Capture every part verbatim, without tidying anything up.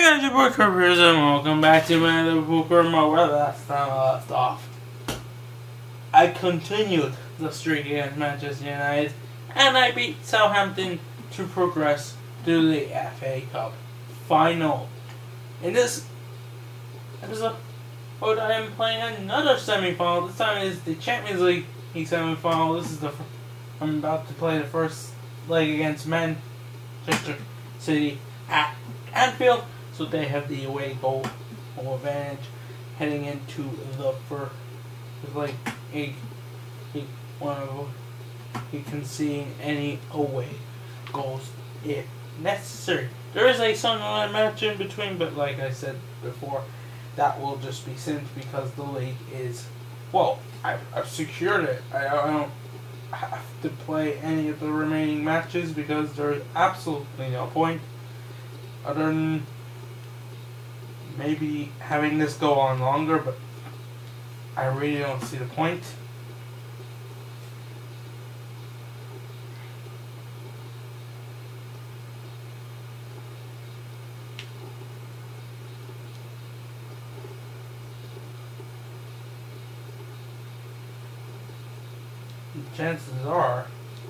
guys, your boy Kirby, and welcome back to my Liverpool Corner where last time I left off. I continued the streak against Manchester United, and I beat Southampton to progress to the F A Cup final. In this episode, I am playing another semi-final. This time it is the Champions League semi-final. This is the I'm about to play the first leg against Manchester City at Anfield, so they have the away goal advantage heading into the first. It's like a, a one of he conceding any away goals if necessary. There is a Sunderland match in between, but like I said before, that will just be sent because the league is well. I've, I've secured it. I, I don't have to play any of the remaining matches because there's absolutely no point other than maybe having this go on longer, but I really don't see the point. Chances are,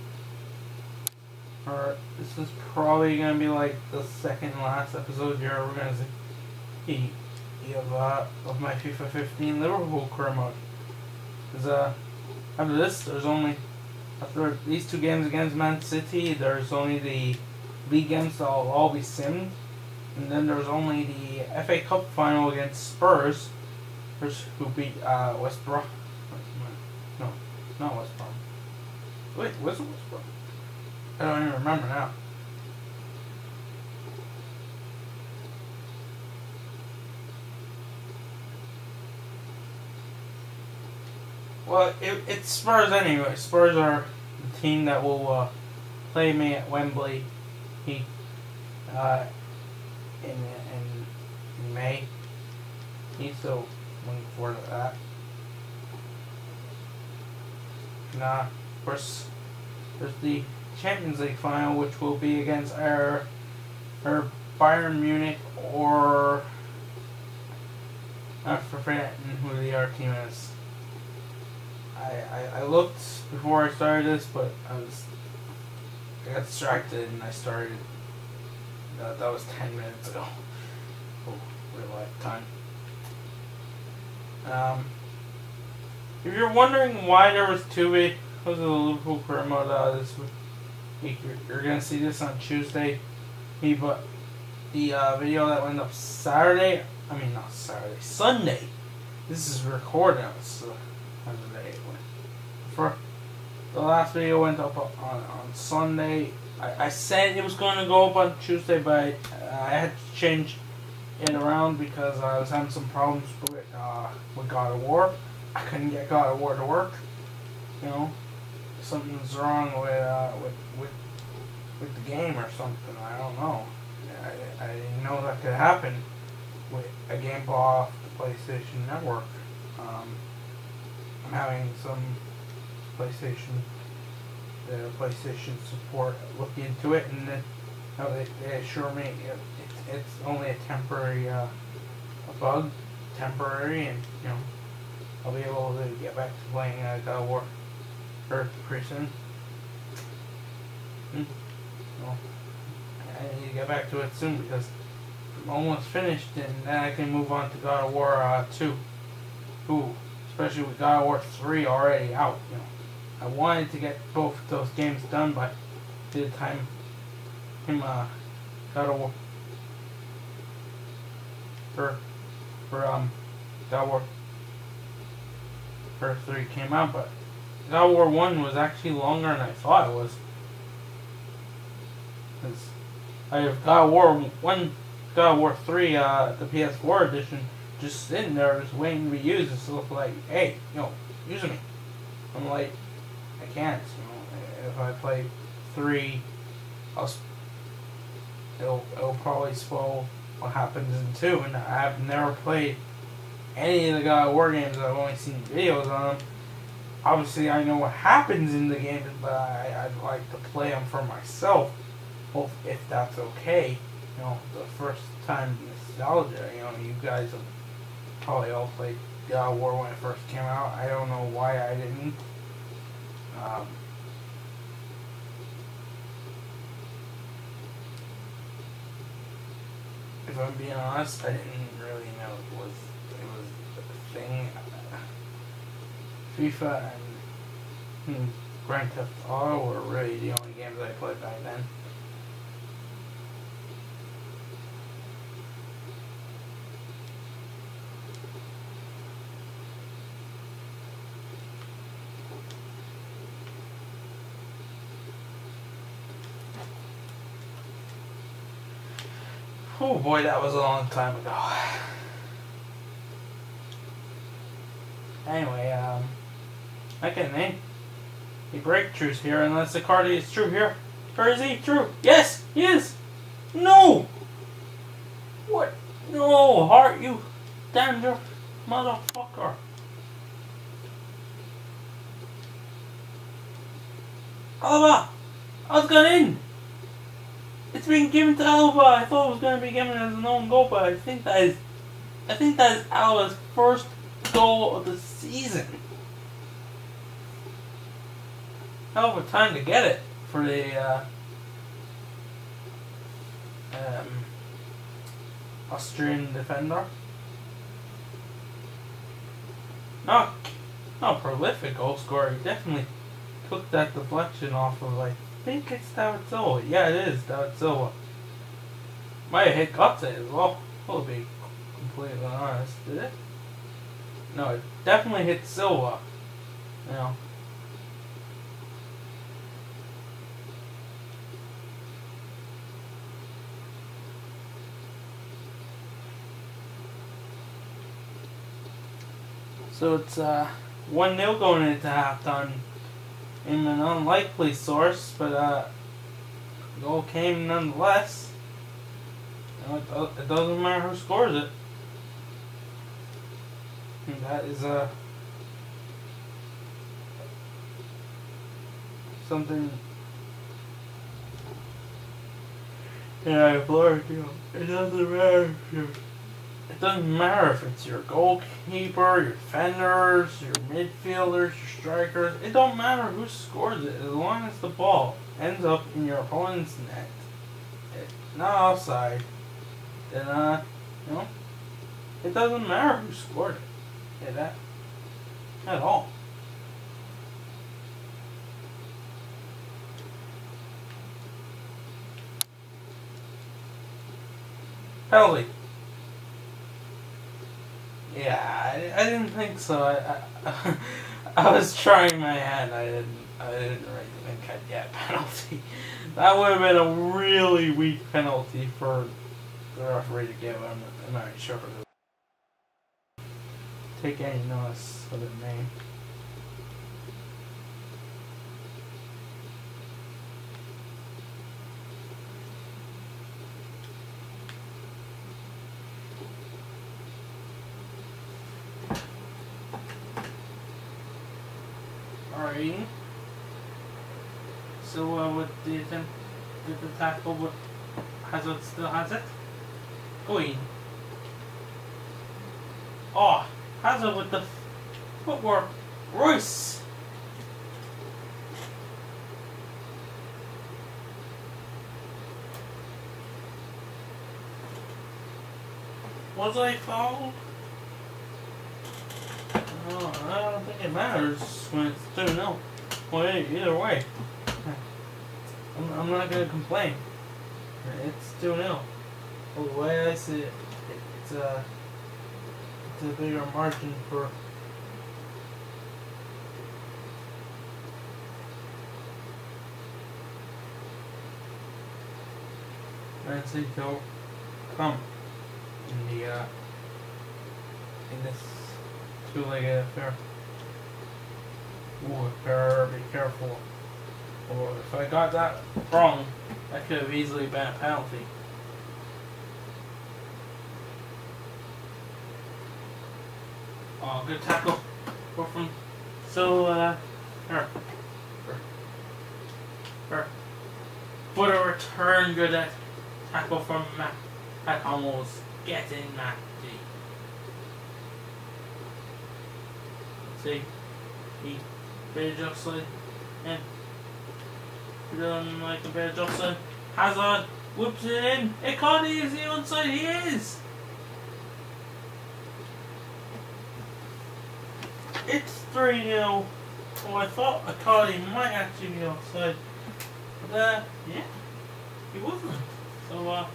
or this is probably gonna be like the second last episode you're ever gonna see of uh of my FIFA fifteen Liverpool career mode. Cause uh after this, there's only after these two games against Man City, there's only the league games that'll all be simmed, and then there's only the F A Cup final against Spurs, who beat uh West Brom. No, not West Brom. Wait, what's it? I don't even remember now. Well, it, it's Spurs anyway. Spurs are the team that will uh, play me at Wembley he, uh, in, in, in May. He's so looking forward to that. Nah. Of course, there's the Champions League final, which will be against our, our Bayern Munich or I forget who the other team is. I, I I looked before I started this, but I was I got distracted and I started. That that was ten minutes ago. Oh, real life time. Um, if you're wondering why there was two videos of the Liverpool career mode uh, this week, you're, you're gonna see this on Tuesday. Me, but the uh, video that went up Saturday, I mean not Saturday, Sunday. This is recorded on Sunday. For the last video went up on on Sunday. I, I said it was going to go up on Tuesday, but I, uh, I had to change it around because I was having some problems with uh, with God of War. I couldn't get God of War to work. You know. Something's wrong with, uh, with with with the game or something. I don't know. I, I didn't know that could happen with a game off the PlayStation Network. Um, I'm having some PlayStation the PlayStation support look into it, and then you know, they, they assure me it, it, it's only a temporary uh, a bug, temporary, and you know I'll be able to get back to playing uh, God of War. Or pretty soon. Hmm. Well, I need to get back to it soon because I'm almost finished, and then I can move on to God of War uh, two. Ooh, especially with God of War three already out. You know, I wanted to get both of those games done by the time him uh, God of War for for um God of War for three came out, but God of War one was actually longer than I thought it was. Cause I have God of War one, God of War three, uh, the P S four edition, just sitting there, just waiting to be used. It's look like, hey, you know, use me. I'm like, I can't. You know, if I play three, I'll, it'll it'll probably spoil what happens in two. And I've never played any of the God of War games. I've only seen videos on them. Obviously, I know what happens in the game, but I, I'd like to play them for myself. Well, if that's okay. You know, the first time nostalgia. You know, you guys have probably all played God of War when it first came out. I don't know why I didn't. Um, if I'm being honest, I didn't really know it was it was a thing. FIFA and hmm, Grand Theft Auto were really the only games I played back then. Oh boy, that was a long time ago. Anyway, um, I can name a breakthroughs here unless Icardi is true here. Or is he true? Yes, he is! No! What? No, Hart, you danger motherfucker. Alaba! I was going in! It's been given to Alaba. I thought it was going to be given as an own goal, but I think that is, I think that is Alaba's first goal of the season. Hell of a time to get it for the uh, um, Austrian defender. Not, not a prolific goal scorer. He definitely took that deflection off of, I think it's David Silva. Yeah, it is David Silva. Might have hit Gutse as well. I'll be completely honest. Did it? No, it definitely hit Silva. You know. So it's uh, one nil going into halftime in an unlikely source, but uh, goal came nonetheless. You know, it, do it doesn't matter who scores it. And that is uh, something. Yeah, I've learned, you know, it doesn't matter if you're It doesn't matter if it's your goalkeeper, your defenders, your midfielders, your strikers. It don't matter who scores it as long as the ball ends up in your opponent's net. It's not offside. Then, uh, you know, it doesn't matter who scored it. Yeah, that at all. Penalty. Yeah, I, I didn't think so. I, I I was trying my hand. I didn't I didn't really think I'd get a penalty. That would have been a really weak penalty for the referee to give. I'm, I'm not sure. Take any notice of the name. Alright. So, uh, what do you think? Did the tackle, but Hazard still has it? Going. Oh, Hazard with the footwork. Royce! Was I fouled? Oh, I don't think it matters when it's two nil. Well, either way. I'm, I'm not going to complain. It's two nil. Well, the way I see it, it's a, it's a bigger margin for Man City to come in the uh, in this two-legged affair. Ooh, better be careful. Or if I got that wrong, that could have easily been a penalty. Oh, good tackle. Go from so uh her. Her. But a return good at tackle from Matt at almost Get in, Matty. See, he better jostling and doing like a better jostling. Hazard whips it in. Icardi is the onside. He is. It's three nil. Oh, I thought Icardi might actually be offside. But, uh, yeah, he wasn't. So, uh,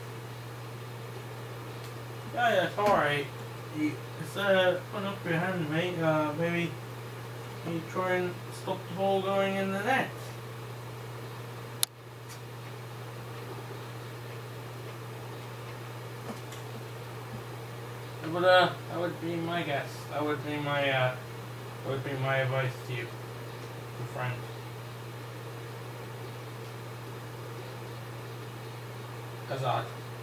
yeah, yeah, it's alright. It's, uh, put up your hand, mate. Uh, maybe you try and stop the ball going in the net. But, uh, that would be my guess. That would be my, uh, that would be my advice to you, friend. Hazard.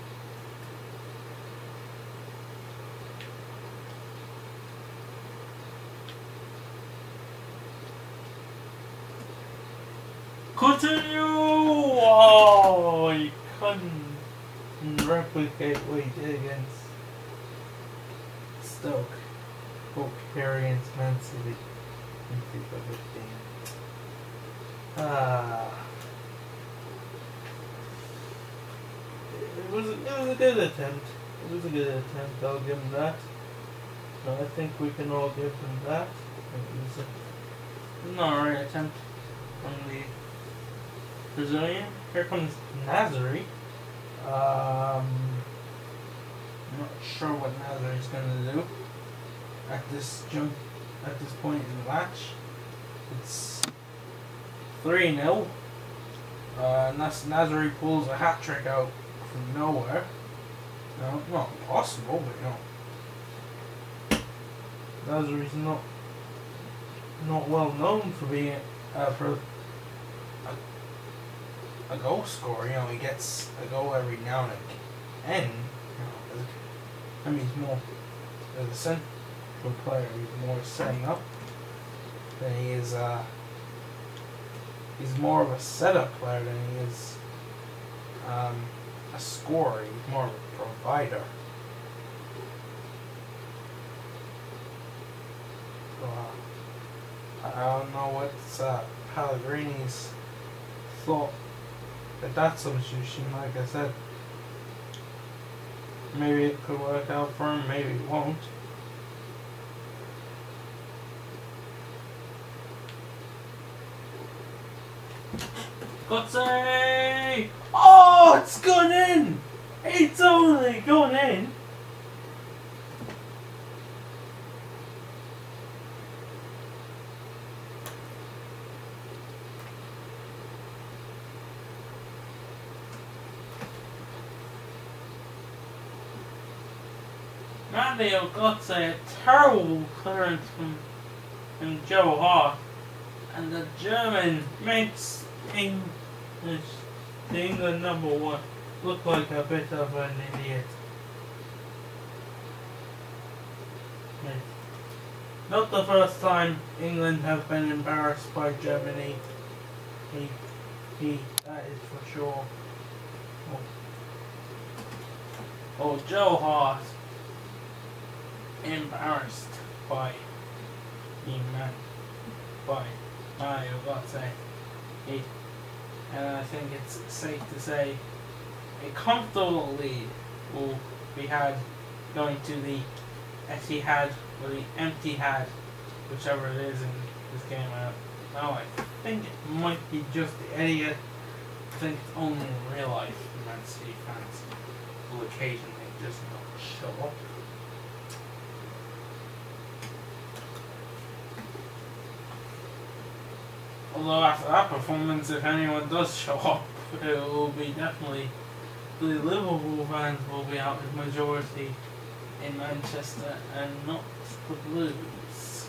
Continue! Oh, you couldn't replicate what he did against Stoke. Stoke against Man City in FIFA fifteen. Ah. It was, it was a good attempt. It was a good attempt. I'll give him that. No, I think we can all give him that. It was a, an alright attempt from the Brazilian. Here comes Nazari. Um, I'm not sure what Nazari's going to do at this jump, at this point in the match. It's three nil. Uh, Nazari pulls a hat trick out from nowhere. No, not impossible, but you know, Nazari's not not well known for being uh, for a, a goal scorer. You know, he gets a goal every now and again. You know, I mean, he's more as a central player. He's more setting up than he is. Uh, he's more of a setup player than he is um, a scorer. He's more of a provider. So, uh, I don't know what's uh, Pellegrini's thought at that substitution. Like I said, maybe it could work out for him, maybe it won't. Götze! Oh, it's gone in! It's only gone in! Mario Götze, a terrible clearance from, from Joe Hart, and the German makes English, the England number one, look like a bit of an idiot. Yes. Not the first time England have been embarrassed by Germany. He, he, that is for sure. Oh, oh Joe Hart. Embarrassed by the man, by Mario Götze. He, and I think it's safe to say a comfortable lead will be had going to the Etihad or the Empty-Had, whichever it is in this game. Uh, now I think it might be just the Etihad. I think it's only in real life Man City fans will occasionally just not show up. Although after that performance, if anyone does show up, it will be definitely the Liverpool fans will be out in majority in Manchester and not the Blues.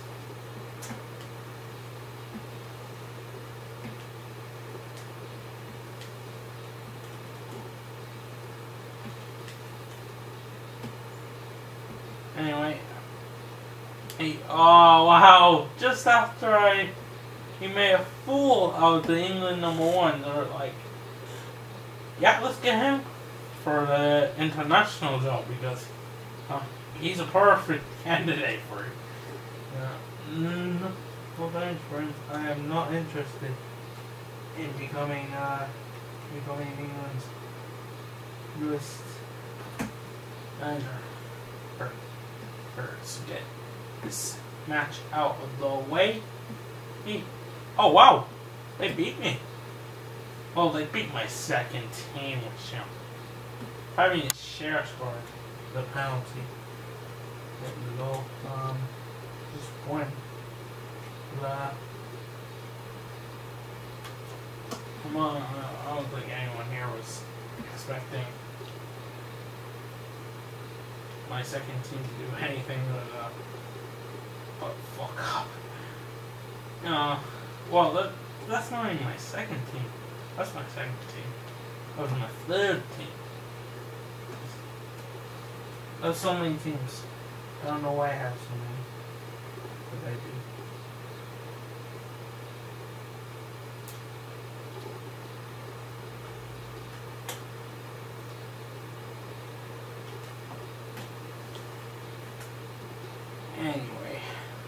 Anyway, hey, oh wow! Just after I. He made a fool out of the England number one. They're like, yeah, let's get him for the international job because Uh, he's a perfect candidate for it. Uh, mm, well, thanks, friends. I am not interested in becoming uh, becoming England's newest manager. First, first, get this match out of the way. He, oh wow, they beat me. Well, they beat my second team, which, you know, having a share scored the penalty. There we go. Um, just point. Uh, come on, I don't think anyone here was expecting my second team to do anything but, uh, but fuck up. Uh, well, that, that's not even my second team. That's my second team. That was my third team. There's so many teams. I don't know why I have so many. But I do. Anyway.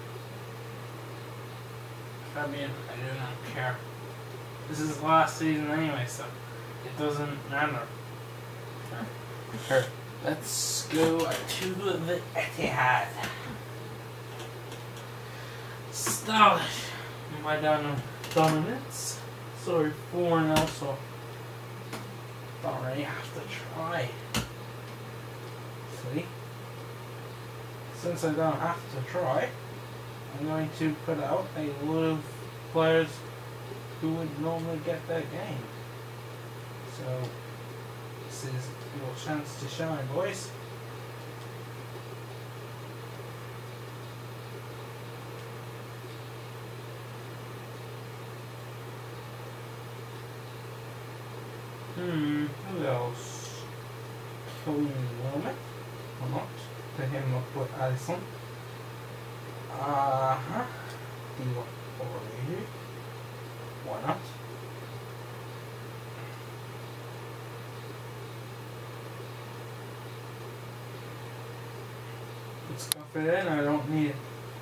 I mean, I do not care. This is the last season anyway, so it doesn't matter. Sure. Let's go to the Etihad. Stylish. My down dominance. Sorry, four now, so don't really have to try. See? Since I don't have to try, I'm going to put out a lot of players who would normally get that game. So this is your chance to shine, boys. Hmm, who else? Killing Wilmot? Or not? To him up with Addison. Uh huh. Do you want Oreo? Why not? Let's stuff it in, I don't need it.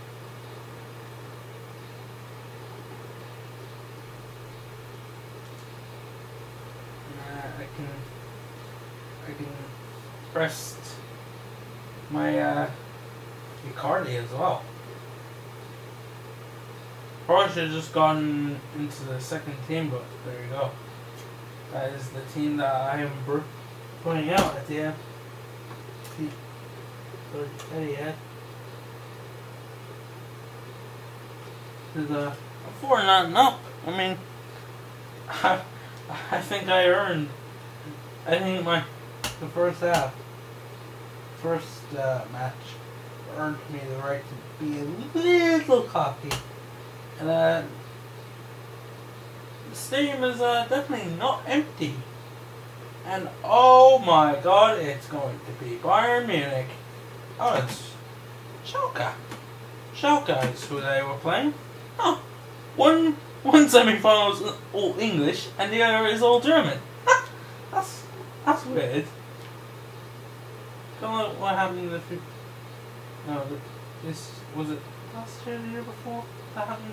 Uh, I can I can press my uh Icardi as well. Probably should have just gone into the second team, but there you go. That is the team that I am putting out at the end. Yeah. Uh, four not up. I mean, I, I think I earned. I think my the first half, first uh, match, earned me the right to be a little cocky. And uh, the stadium is uh, definitely not empty. And oh my god, it's going to be Bayern Munich. Oh, it's Schalke. Schalke is who they were playing. Oh, one one semi-final is all English and the other is all German. that's that's weird. Don't know what happened if you. No, this was it last year, the year before that happened.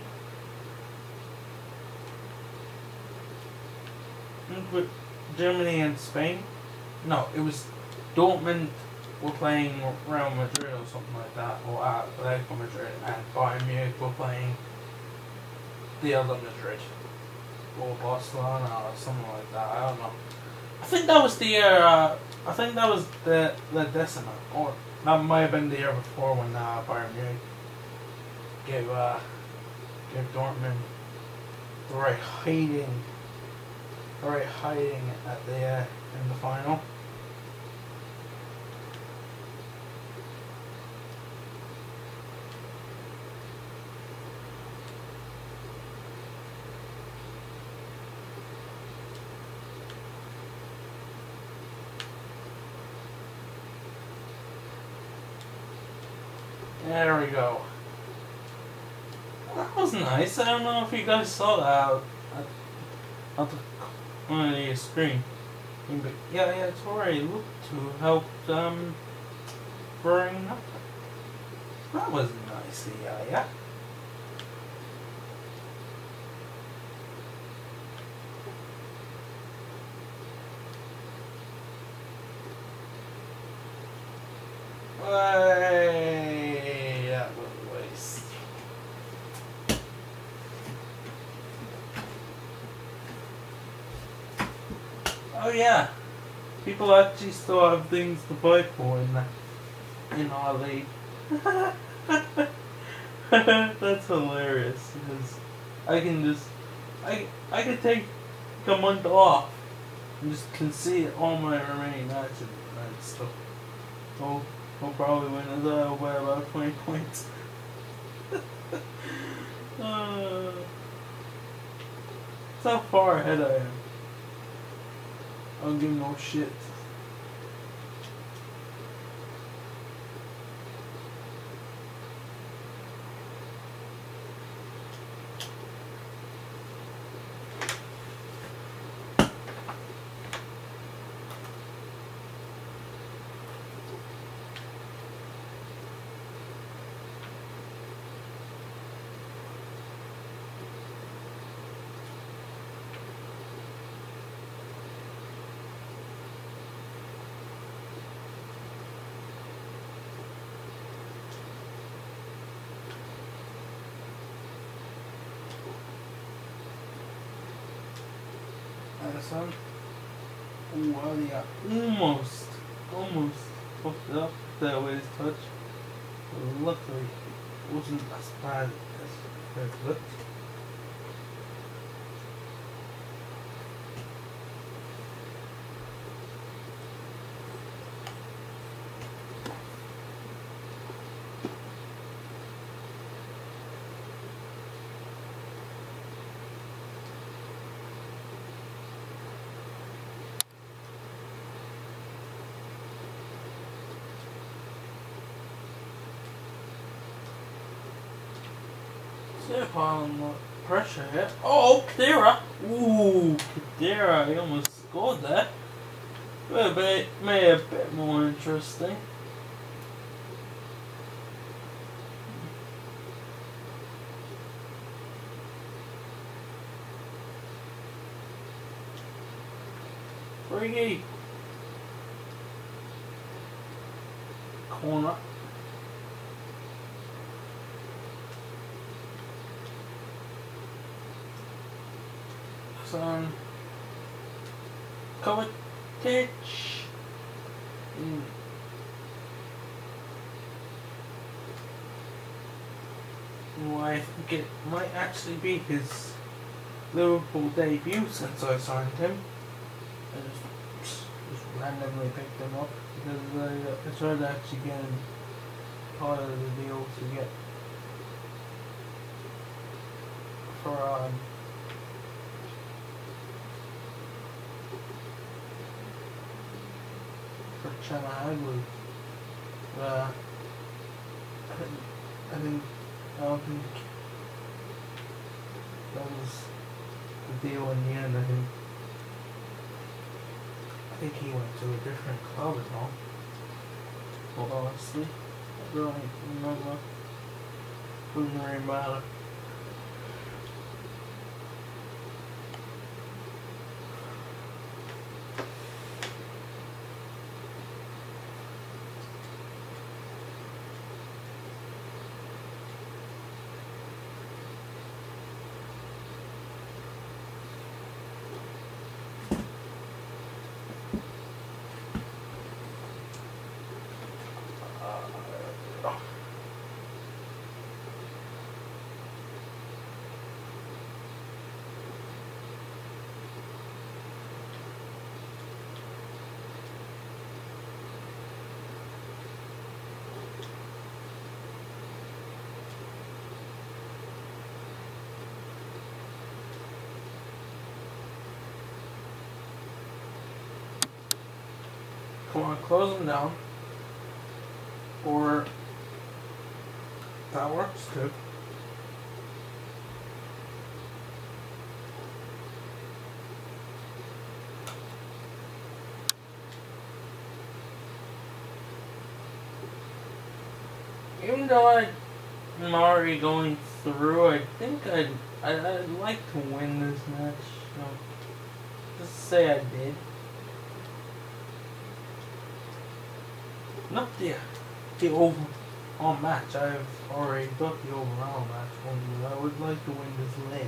I think with Germany and Spain. No, it was Dortmund were playing Real Madrid or something like that, or Atletico Madrid, and Bayern Munich were playing the other Madrid, or Barcelona, or something like that. I don't know. I think that was the year. Uh, I think that was the the Decima, or that might have been the year before when uh, Bayern Munich gave uh, gave Dortmund the right hiding, the right hiding at the uh, in the final. There we go. That was nice. I don't know if you guys saw that at, at the on the screen. But yeah, yeah, it's already looked to help um offering nothing. That was nice, yeah, yeah. Way, that was a waste. Oh yeah, people actually still have things to fight for in that, in our league. That's hilarious because I can just I I can take a month off and just concede all my remaining matches and still we'll, we'll probably win as well by about twenty points. uh, that's how far ahead I am. I don't give no shit. Son. Ooh, well, yeah, almost, almost fucked it up there with his touch. But luckily, it wasn't as bad as it looked. See if I'm not pressure here. Oh, Kadira! Ooh, Kadira, he almost scored there. But a bit, made a bit more interesting. Free corner. Son Kovacic. Mm. Well, I think it might actually be his Liverpool debut since I signed him. I just, just randomly picked him up because I, uh, I tried to actually get him part of the deal to get for um for Chanahaglu. Uh, I think I think I don't think that was the deal in the end. I think I think he went to a different club and all. Well, honestly, I don't remember. Doesn't really matter. Come on, close them down. Or that works too. even though I, I'm already going through, I think I'd, I'd, I'd like to win this match. No. Just say I did. Not the, the overall match. I've already got the overall match one, but I would like to win this leg.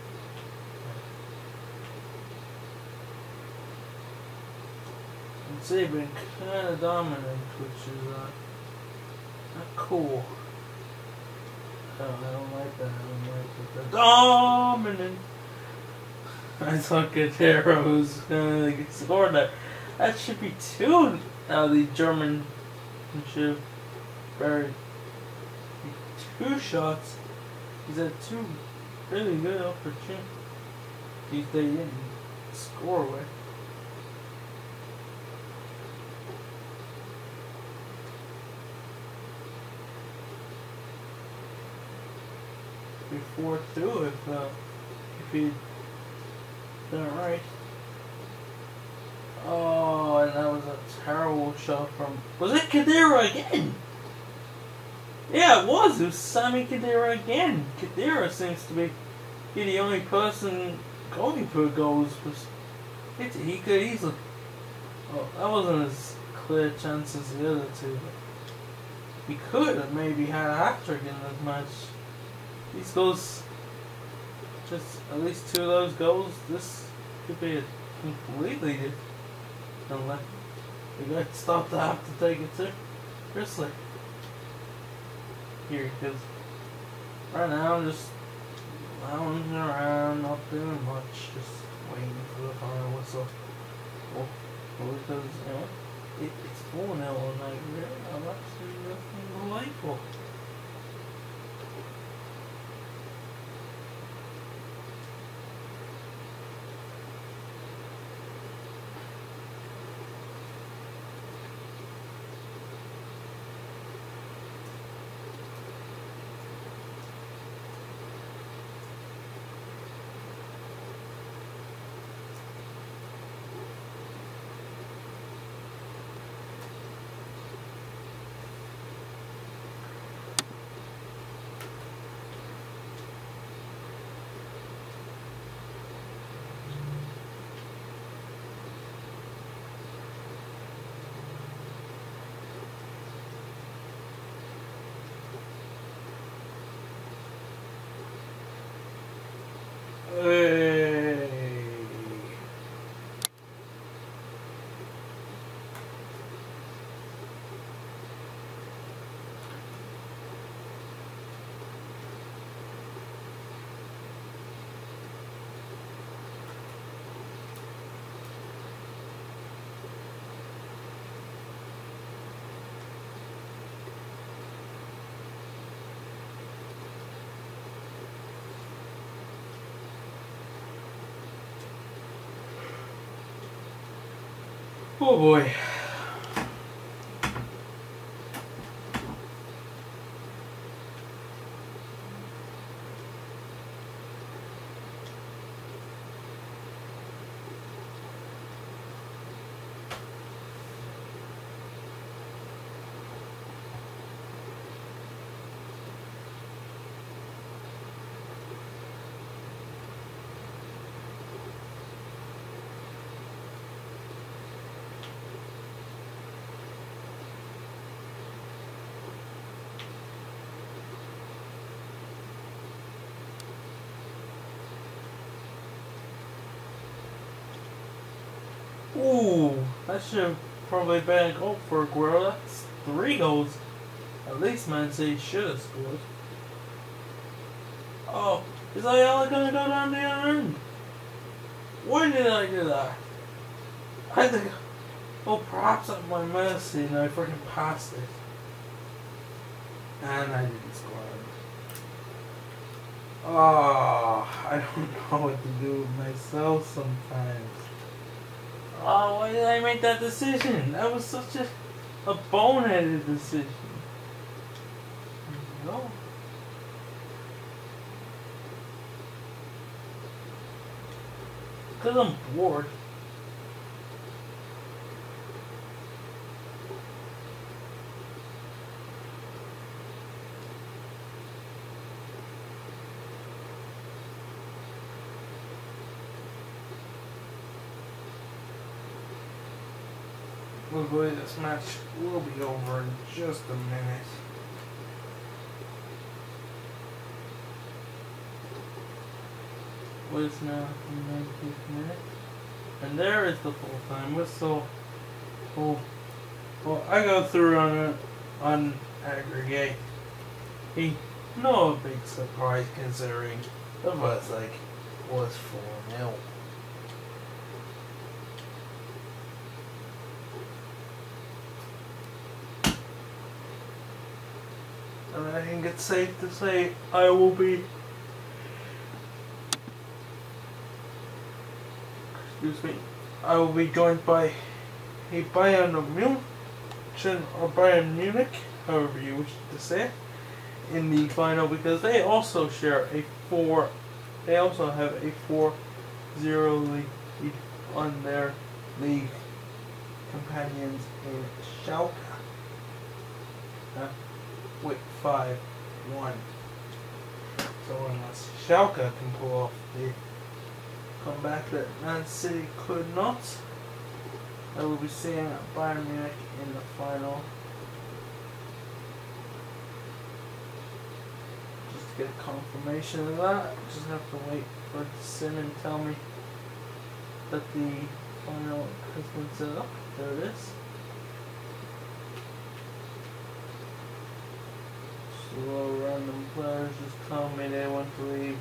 And they've been kind of dominant, which is uh, not cool. I don't, I don't like that. I don't like that. They're dominant. I thought Guerrero was gonna like, score that. That should be two. Now the German should have buried two shots. He's had two really good opportunities they didn't score with. Before two, if uh, if he done it right. Oh, and that was a terrible shot from. Was it Khedira again? Yeah, it was. It was Sami Khedira again. Khedira seems to be the only person going for goals. It, he could easily. Oh, that wasn't as clear a chance as the other two. But he could have maybe had a hat trick in this match. These goals, just at least two of those goals, this could be a completely different. Unless the guy stopped to have to take it too. Seriously. Here, because right now I'm just lounging around, not doing much, just waiting for the final whistle. Well, well because, you know, it, it's four nil and I really, I'm actually nothing delightful. Hey. Oh boy. Ooh, that should have probably been a goal for Aguero. That's three goals. At least Man City should have scored. Oh, is Ayala gonna go down the other end? Why did I do that? I think. Oh, perhaps at my mercy and I freaking passed it. And I didn't score it. Oh, I don't know what to do with myself sometimes. Oh, why did I make that decision? That was such a, a boneheaded decision. No. Because I'm bored. Luckily, this match will be over in just a minute. Was now the nineteenth minute, and there is the full time whistle. Well, well, I go through on a, on aggregate. He no big surprise considering the first leg was four nil. And I think it's safe to say I will be excuse me I will be joined by a Bayern Munich or Bayern Munich, however you wish to say it, in the final, because they also share a four they also have a four zero lead on their league companions in Schalke. Uh, with five one. So unless Schalke can pull off the comeback that Man City could not, I will be seeing Bayern Munich in the final. Just to get a confirmation of that, just have to wait for it to send and tell me that the final has been set up. There it is. Slow random players just tell me they want to leave.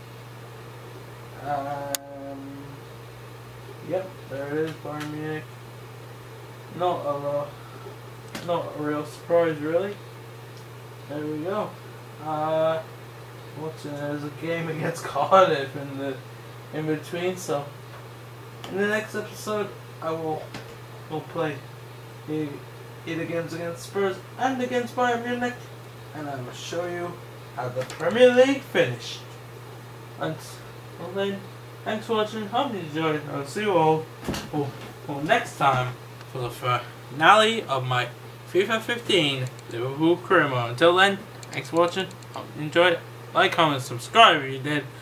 Um, yep, there it is, Bayern Munich. Not a lot, not a real surprise really. There we go. Uh, watching there's a game against Cardiff in the in between. So in the next episode, I will will play the either games against Spurs and against Bayern Munich. And I will show you how the Premier League finished. Until then, thanks for watching. Hope you enjoyed. I'll see you all well, well, next time for the finale of my FIFA fifteen Liverpool career mode. Until then, thanks for watching. Hope you enjoyed. Like, comment, subscribe if you did.